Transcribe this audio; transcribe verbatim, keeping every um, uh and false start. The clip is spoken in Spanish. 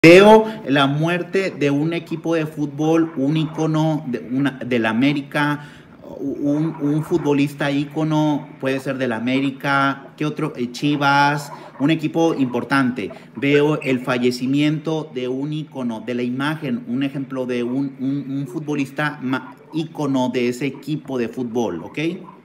Veo la muerte de un equipo de fútbol, un ícono de, una, del América, un, un futbolista ícono, puede ser del América, ¿qué otro? Eh, Chivas, un equipo importante. Veo el fallecimiento de un ícono, de la imagen, un ejemplo de un, un, un futbolista ícono de ese equipo de fútbol, ¿ok?